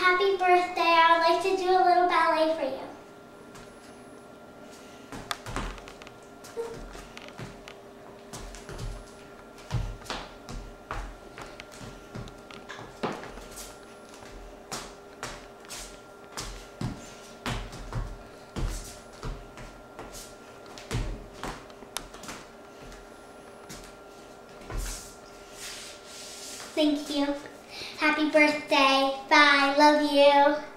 happy birthday. I would like to do a little ballet for you. Thank you. Happy birthday. Bye. Love you.